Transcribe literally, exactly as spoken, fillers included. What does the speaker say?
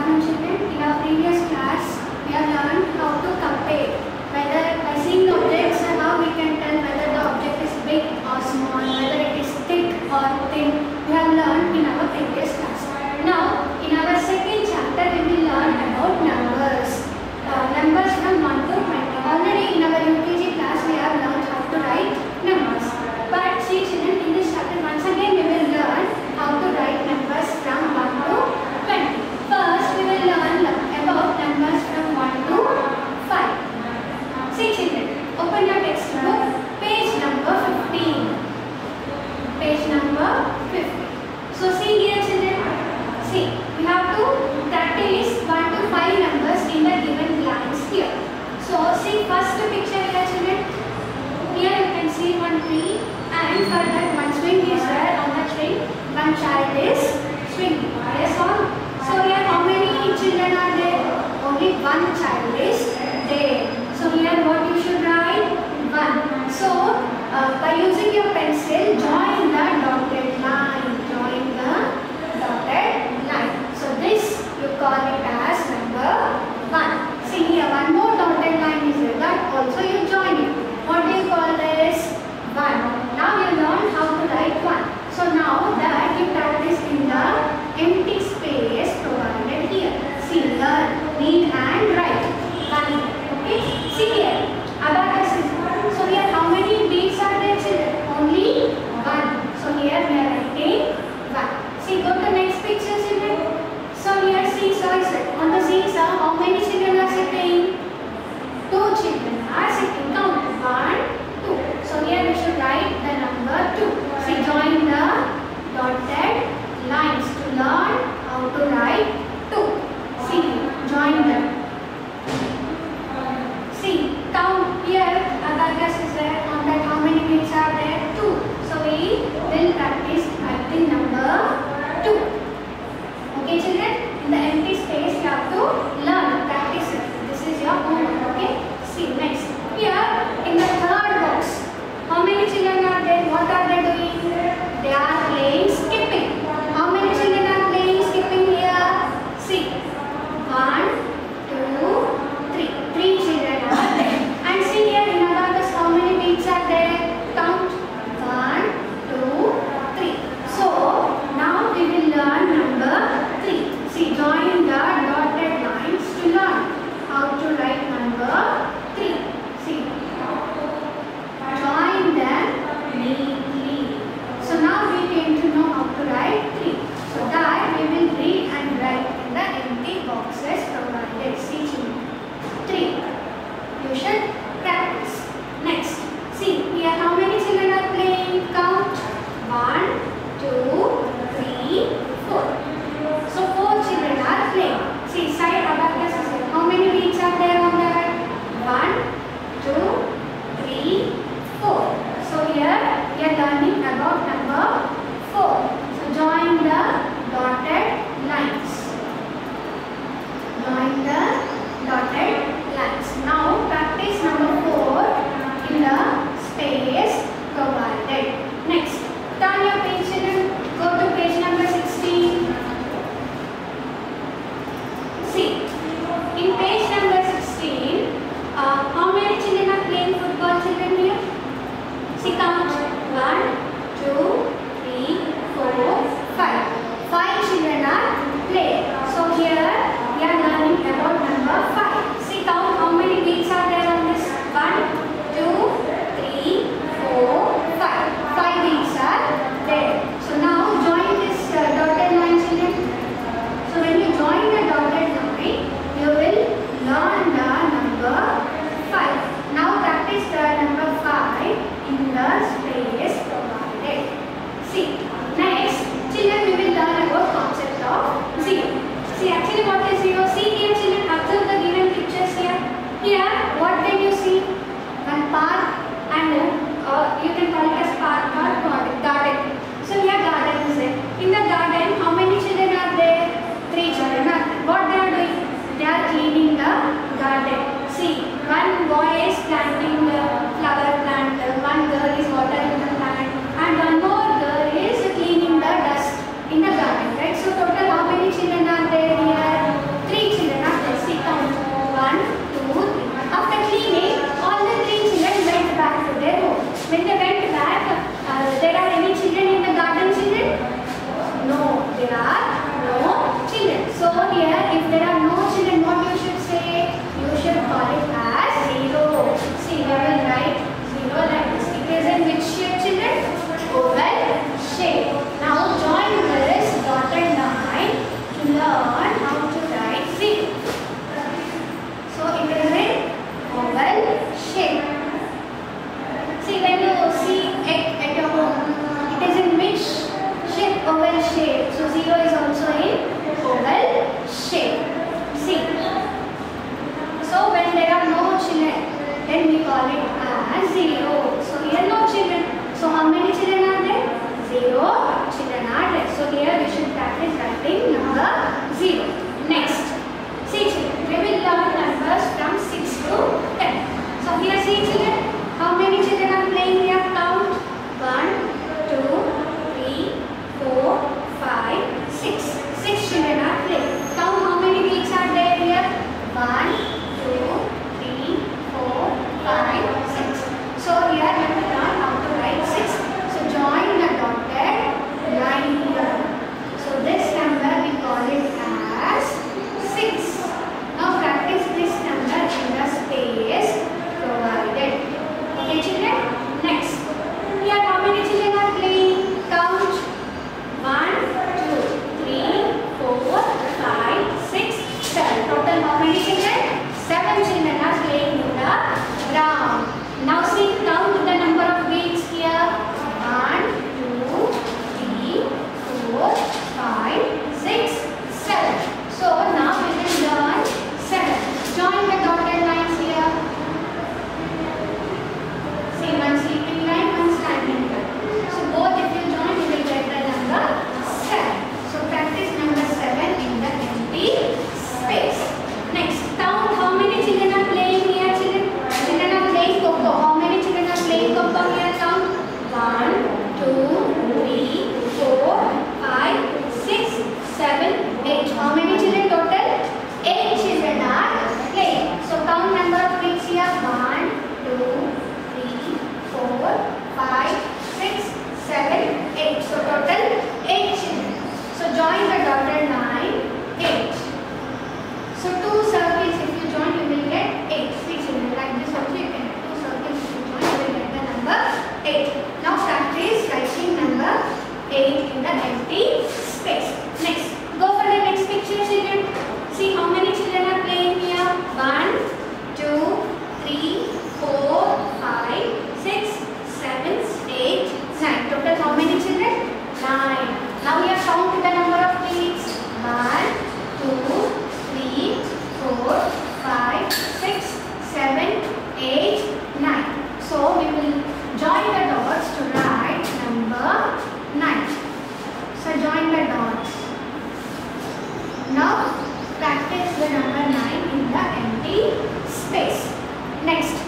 afternoon, children. In our previous class, we have learned how to compare, whether by seeing the objects and how we can tell whether the object is big or small, whether it is thick or thin. We have learned in our previous class. Now, in our second chapter, we will learn about numbers. Uh, numbers from one to twenty. Already in our U K G class, we have learned how to write numbers. But see, children, in this chapter, once again, we will learn how to write numbers from one to twenty. First, we will learn about numbers from one to five. See, children, open your textbook, page number fifteen. Page number fifteen. So, see here, children. See, we have to practice one to five numbers in the given lines here. So, see first picture here, children. Here you can see one tree, and for that one swing is there. On the swing, one child is swinging. Yes or? So here how many children are there? Only one child is there. So here what you should write? One. So uh, by using your pencil, join the dotted line. Join the dotted line. So this you call it as number one. See here one more dotted line is there. That also you join it. What do you call this? One. Now you learn how to write one. So now that you practice in the empty space provided here. See, learn, read and write. One. Okay. See here. Abacus is one. So here how many beads are there, children? Only one. So here we are writing one. See, go to next picture, children. So here seesaw is set. On the seesaw, how many children are sitting? Two children are sitting. Count. One, two. So here we should write the number two. See, join the dotted lines to learn how to write two. See, join them. See, count here. Abacus is there. On that, how many beads are there? Two. So we will practice writing number two. Okay, children. In the empty space, you have to learn, practice it. This is your homework. Okay. See, next. Here six children are playing. Count how many weeks are there here? One, two, three, four, five, six. So here we will learn how to write six. So join the dotted line here. So this number we call it as six. Now practice this number in the space provided. Okay children? Next. Here how many children are playing? Count. One, two, three, four, five, six, seven. Total how many children? Seven children are playing in the ground. Now see, count the number of weeks here. One, two, three, four, five, six, seven. So now we will learn seven. Join the dotted lines here. See, one sleeping line, one standing line. So both if you join, you will get the number seven. So practice number seven in the empty space. Next, count how many children are playing here. Children, children are playing Coco. How many children are playing Coco here? Count. One, two, three, four, five, six, seven, eight. How many children total? Eight children are playing. So count number of weeks here. One, two, three, four, five, six, seven, eight. So total eight children. So join the dotted line. Eight. So two circles if you join, you will get eight. Three children like this also you can. Two circles if you join, you will get the number eight. Now practice writing number eight in the empty space. Next, go for the next picture children. See how many children are playing here. One, two, three, four, five, six, seven, eight, nine. Total how many children? Nine. Now here count the number of weeks. One, two, three, four, five, six, seven, eight, nine. So we will join the dots to write number nine. So join the dots. Now practice the number nine in the empty space. Next,